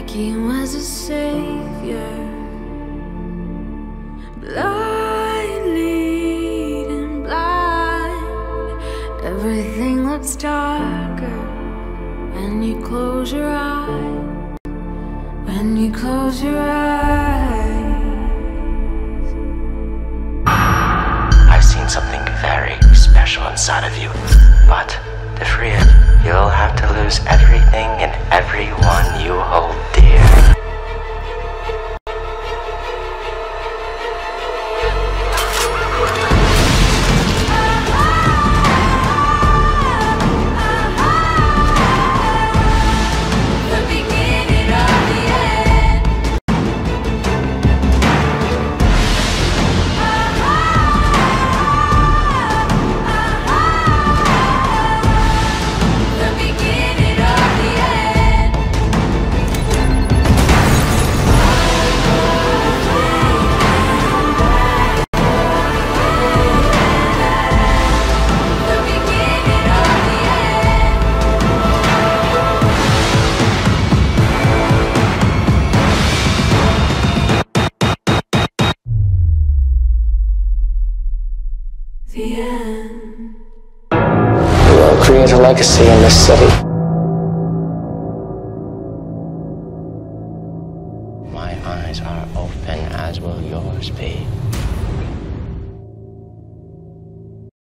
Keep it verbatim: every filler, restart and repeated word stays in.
He was a savior, blind leading blind. Everything looks darker when you close your eyes. When you close your eyes. I've seen something very special inside of you, but to free it, you'll have to lose everything and everyone you hold dear. The end. We will create a legacy in this city. My eyes are open, as will yours be.